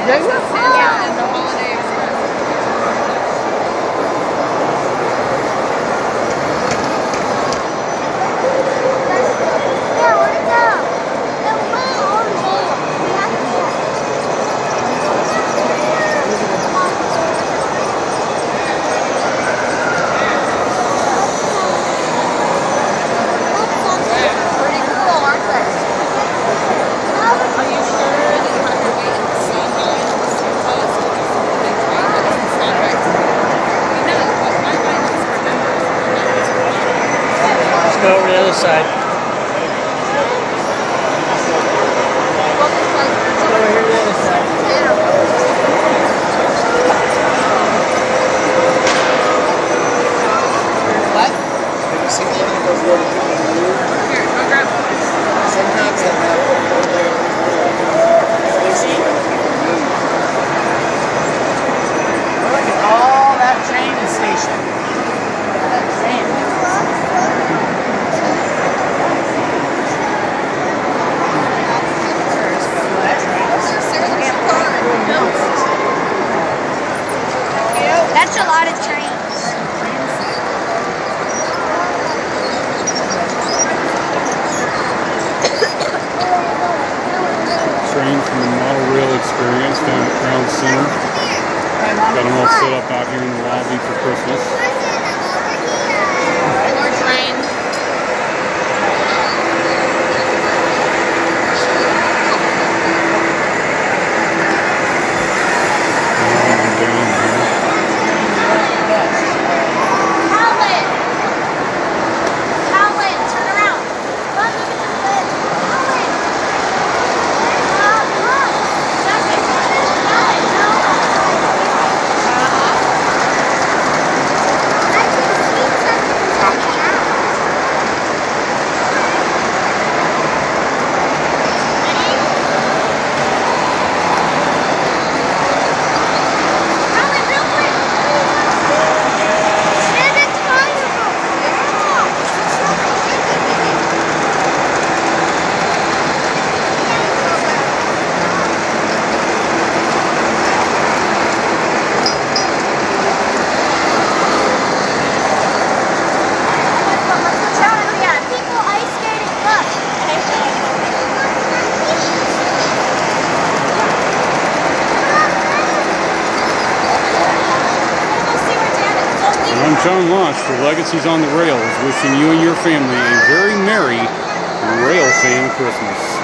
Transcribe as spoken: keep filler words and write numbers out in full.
Yeah, and the holiday express. Yeah, where'd it go? It went on more. We have to check. Pretty cool, aren't they? Are you sure you don't have to wait and see how it was supposed to be? They train it in contracts. You know, but my mind is remember. Let's go over to the other side. Well, this was Let's go over here to the other side. What? Have you seen any of those little blue? Here, go grab one. Sometimes they have Look at all that train station. That train. That's a lot of trains. Train from the model rail experience down at Crown Center. Got them all set up out here in the lobby for Christmas. More trains. Howlin'! Howlin', turn around. Look, look at the lid. Howlin'! Uh, look. Justin, Howlin', no. I can see something coming out. Howlin', real quick. And it's viral. Yeah, people ice skating. Look. I'm John Launch for Legacies on the Rails, wishing you and your family a very merry Rail Fan Christmas.